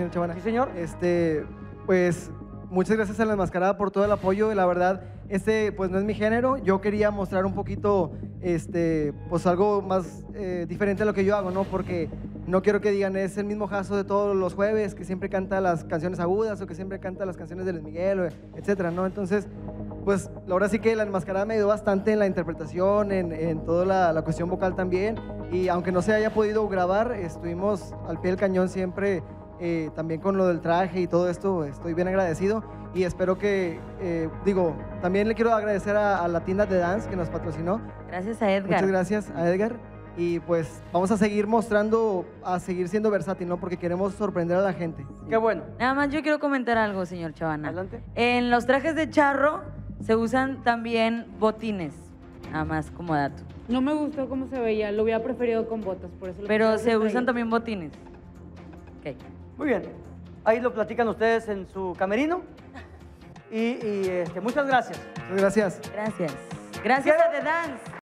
señor Chavana. Sí, señor. Pues muchas gracias a La Enmascarada por todo el apoyo. La verdad, pues no es mi género. Yo quería mostrar un poquito, pues algo más diferente a lo que yo hago, ¿no? Porque no quiero que digan, es el mismo Jasso de todos los jueves, que siempre canta las canciones agudas o que siempre canta las canciones de Luis Miguel, etcétera, ¿no? Entonces, pues ahora sí que La Enmascarada me ayudó bastante en la interpretación, en toda la cuestión vocal también. Y aunque no se haya podido grabar, estuvimos al pie del cañón siempre. También con lo del traje y todo esto, estoy bien agradecido y espero que, también le quiero agradecer a la tienda de Dance que nos patrocinó. Gracias a Edgar. Muchas gracias a Edgar y pues vamos a seguir mostrando, a seguir siendo versátil, ¿no? Porque queremos sorprender a la gente. Qué bueno. Nada más yo quiero comentar algo, señor Chavana. Adelante. En los trajes de charro se usan también botines, nada más como dato. No me gustó cómo se veía, lo hubiera preferido con botas, por eso. Pero se usan también botines. Ok. Muy bien. Ahí lo platican ustedes en su camerino. Y muchas gracias. Muchas gracias. Gracias. Gracias a The Dance.